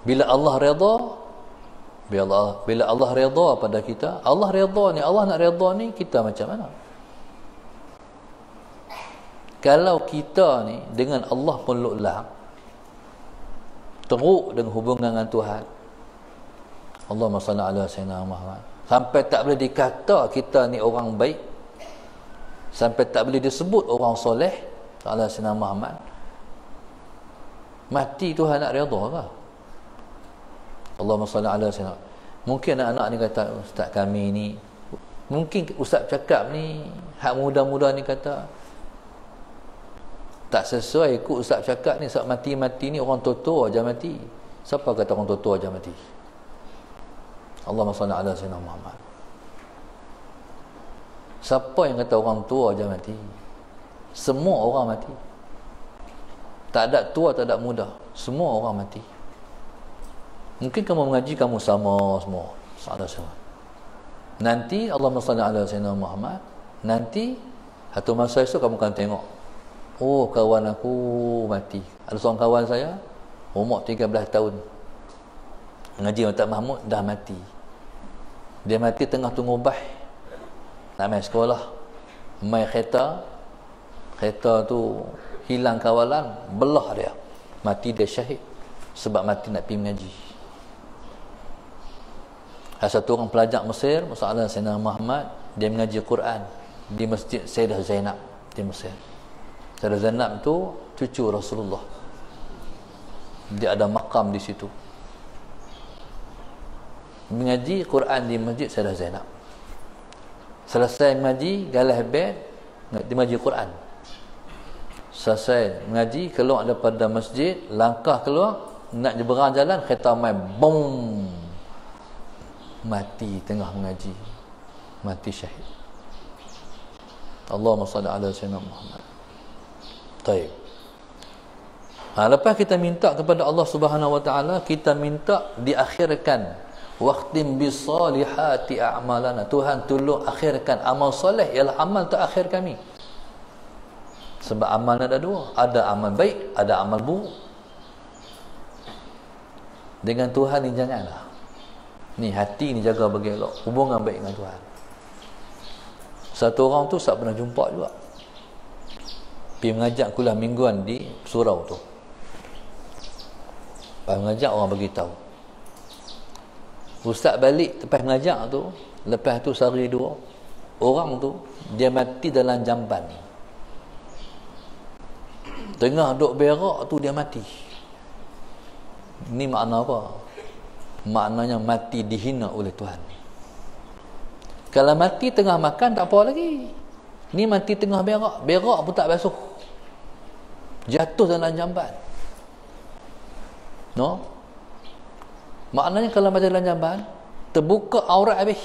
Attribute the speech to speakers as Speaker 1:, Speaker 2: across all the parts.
Speaker 1: Bila Allah redha, bila Allah redha pada kita, Allah redha ni, Allah nak redha ni, kita macam mana? Kalau kita ni dengan Allah pun lu'lak, teruk dengan hubungan dengan Tuhan, Allahumma salli ala sayyidina Muhammad, sampai tak boleh dikata kita ni orang baik, sampai tak boleh disebut orang soleh, ala sayyidina Muhammad, mati Tuhan nak redha ke? Allahumma salli ala sayyidina. Mungkin anak-anak ni kata, ustaz kami ni, mungkin ustaz cakap ni, hak muda-muda ni kata tak sesuai ikut ustaz cakap ni, sebab mati-mati ni orang tua-tua aja mati. Siapa kata orang tua-tua aja mati? Allahumma salli ala sayyidina Muhammad. Siapa yang kata orang tua aja mati? Semua orang mati. Tak ada tua, tak ada muda, semua orang mati. Mungkin kamu mengaji, kamu sama semua, sama. Nanti Allahumma salli ala sayyidina Muhammad, nanti satu masa esok kamu akan tengok, oh kawan aku mati. Ada seorang kawan saya, umur 13 tahun, mengaji Ustaz Mahmud, dah mati. Dia mati tengah tunggu bah, nak main sekolah, main kereta tu hilang kawalan, belah dia, mati dia syahid sebab mati nak pergi mengaji. Ada satu orang pelajar Mesir, masalah Sayyidina Muhammad, dia mengaji Quran di Masjid Sayyidah Zainab di Mesir. Sayyidah Zainab tu cucu Rasulullah, dia ada makam di situ, mengaji Quran di Masjid Sayyidah Zainab. Selesai mengaji, galah bed, dia mengaji Quran. Selesai mengaji, keluar daripada masjid, langkah keluar nak nyeberang jalan, kereta main boom, mati tengah mengaji, mati syahid. Allahumma salli ala sayyidina Muhammad. Baik. Lepas kita minta kepada Allah Subhanahu wa taala, kita minta diakhirkan waqtim bisalihati a'malana. Tuhan tolong akhirkan amal soleh, ialah amal terakhir kami. Sebab amal ada dua, ada amal baik, ada amal buruk. Dengan Tuhan ni janganlah. Ni hati ni jaga bagi elok, hubungan baik dengan Tuhan. Satu orang tu tak pernah jumpa juga, pergi mengajak kuliah mingguan di surau tu. Lepas mengajak, orang beritahu, ustaz balik lepas mengajak tu, lepas tu sehari dua, orang tu dia mati dalam jamban. Tengah duk berak tu dia mati. Ni makna apa? Maknanya mati dihina oleh Tuhan. Kalau mati tengah makan tak apa lagi. Ni mati tengah berak, berak pun tak basuh, jatuh dalam jamban. No? Maknanya kalau mati dalam jamban, terbuka aurat habis,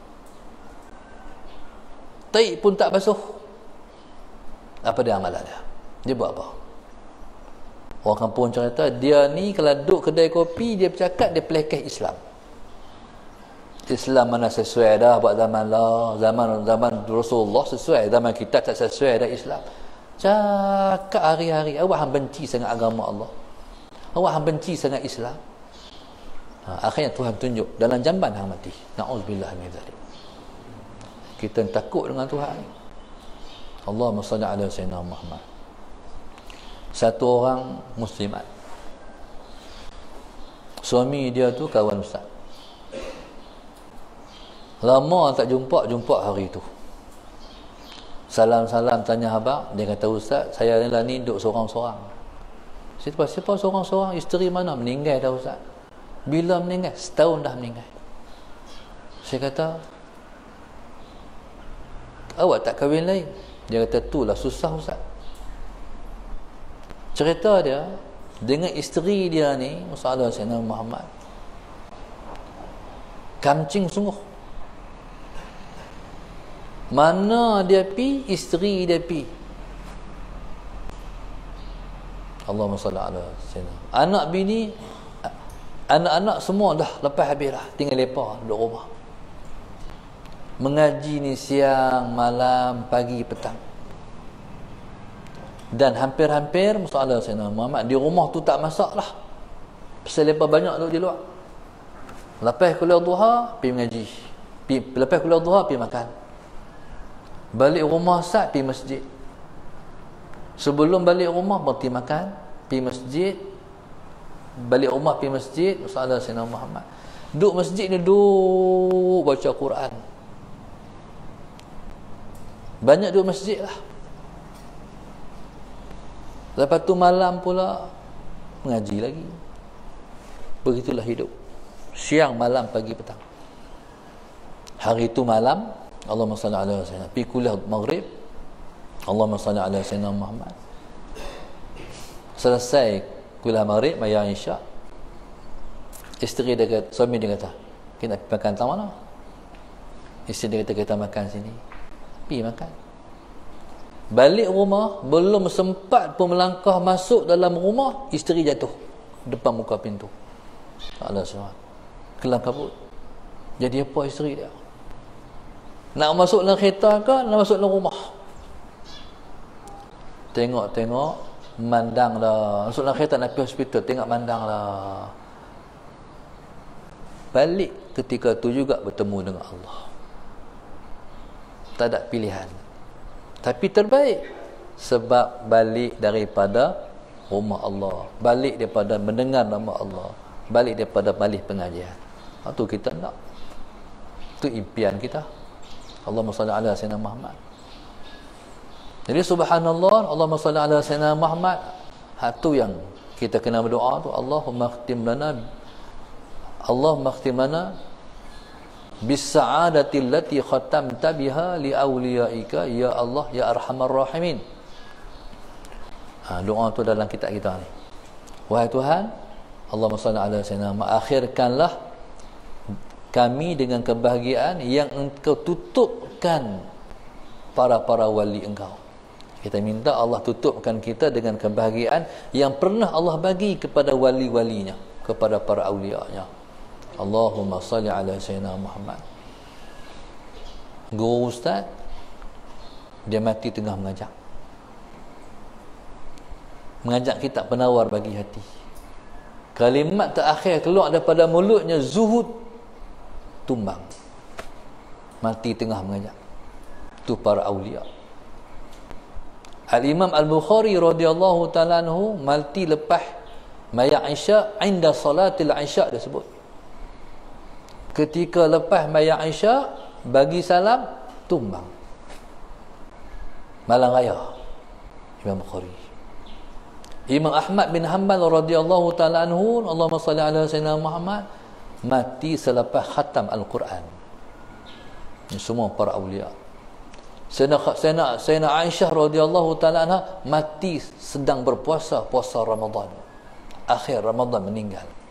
Speaker 1: taik pun tak basuh. Apa dia amalan dia? Dia buat apa? Orang kampung cerita, dia ni kalau duduk kedai kopi, dia bercakap, dia pelekeh Islam. Islam mana sesuai dah buat zaman lah, zaman Rasulullah sesuai, zaman kita tak sesuai dah Islam. Cakap hari-hari, awak benci sangat agama Allah, awak benci sangat Islam. Akhirnya Tuhan tunjuk dalam jamban hang mati. Na'udzubillah min dzalik. Kita takut dengan Tuhan. Allahumma salli ala sayyidina Muhammad. Satu orang muslimat, suami dia tu kawan ustaz, lama tak jumpa hari tu. Salam-salam tanya khabar, dia kata ustaz, saya ni duduk seorang-seorang. Siapa seorang-seorang? Isteri mana? Meninggal dah ustaz. Bila meninggal? Setahun dah meninggal. Saya kata, awak tak kahwin lain? Dia kata, itulah susah ustaz. Cerita dia dengan isteri dia ni, masalah Sayyidina Muhammad, kamcing sungguh. Mana dia pi, isteri dia pi. Allahumma salli ala sayyidina. Anak bini, anak-anak semua dah lepas habis dah, tinggal lepak duduk rumah. Mengaji ni siang, malam, pagi, petang. Dan hampir-hampir masalah Sayyidina Muhammad di rumah tu tak masak lah. Pasal lepas banyak duduk di luar. Lepas kuliah duha, pergi mengaji. Lepas kuliah duha, pergi makan. Balik rumah sat, pergi masjid. Sebelum balik rumah, berhenti makan, pergi masjid. Balik rumah, pergi masjid. Salat Sayyidina Muhammad. Duduk masjid ni, duduk baca Quran. Banyak duduk masjid lah. Lepas tu malam pula mengaji lagi. Begitulah hidup. Siang, malam, pagi, petang. Hari itu malam, Allahumma salli ala sayyidina. Pergi kuliah maghrib, Allahumma salli ala sayyidina Muhammad. Selesai kuliah maghrib, maya isyak. Isteri dia kata, suami dia kata, kita nak makan tak mana? Isteri dia kata, kita makan sini. Pergi makan. Balik rumah, belum sempat pun melangkah masuk dalam rumah, isteri jatuh depan muka pintu. Allah SWT kelam kabut. Jadi apa isteri dia? Nak masuk dalam kereta ke nak masuk dalam rumah? Tengok-tengok, mandang lah. Masuk dalam kereta nak pergi hospital, tengok mandang lah. Balik ketika tu juga bertemu dengan Allah. Tak ada pilihan. Tapi terbaik sebab balik daripada rumah Allah, balik daripada mendengar nama Allah, balik daripada balik pengajian. Itu kita nak. Itu impian kita. Allahumma salli ala sayyidina Muhammad. Jadi subhanallah, Allahumma salli ala sayyidina Muhammad. Itu yang kita kena berdoa tu. Allahumma khtim lana bis-sa'adati allati khatamta biha li awliyaika ya Allah ya arhamar rahimin. Doa tu dalam kitab kita ni. Wahai Tuhan, Allahumma salli ala sayyidina Muhammad, akhirkanlah kami dengan kebahagiaan yang Engkau tutupkan para wali Engkau. Kita minta Allah tutupkan kita dengan kebahagiaan yang pernah Allah bagi kepada wali-walinya, kepada para awliya-Nya. Allahumma salli ala sayyidina Muhammad. Guru ustaz, dia mati tengah mengajak kita penawar bagi hati. Kalimat terakhir keluar daripada mulutnya, zuhud, tumbang. Mati tengah mengajak. Itu para awliya. Al-Imam Al-Bukhari radhiyallahu ta'ala anhu mati lepas maya Isya, inda salatil Isya dia sebut. Ketika lepas maya Isya, bagi salam, tumbang. Malam raya Imam Bukhari. Imam Ahmad bin Hanbal radhiyallahu ta'ala anhu, Allahumma salli ala sayyidina Muhammad, mati selepas khatam Al-Quran. Ini semua para awliya. Sayyidina Aisyah radhiyallahu ta'ala anha mati sedang berpuasa, puasa Ramadan. Akhir Ramadan meninggal.